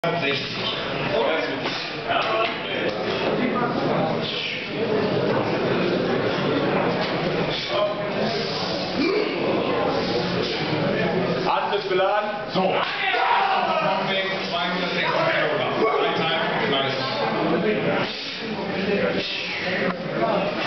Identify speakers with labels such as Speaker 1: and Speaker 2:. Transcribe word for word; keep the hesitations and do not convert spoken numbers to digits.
Speaker 1: sechzig.
Speaker 2: Alles beladen. So.
Speaker 1: zweihundertsechzig Kilogramm. Ein Teil, kleines.